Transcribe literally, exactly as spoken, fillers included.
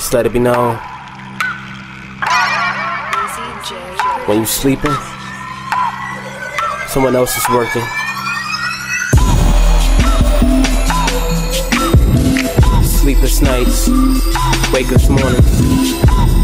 Just let it be known, when you sleeping, someone else is working. Sleepless nights, wakeless mornings.